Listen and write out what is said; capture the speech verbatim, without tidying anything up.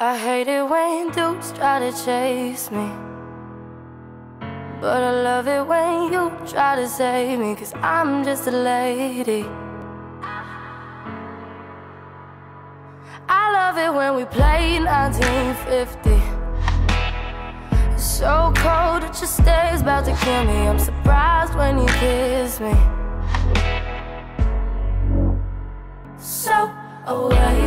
I hate it when dudes try to chase me, but I love it when you try to save me, 'cause I'm just a lady. I love it when we play nineteen fifty. It's so cold that your stare's about to kill me. I'm surprised when you kiss me. So away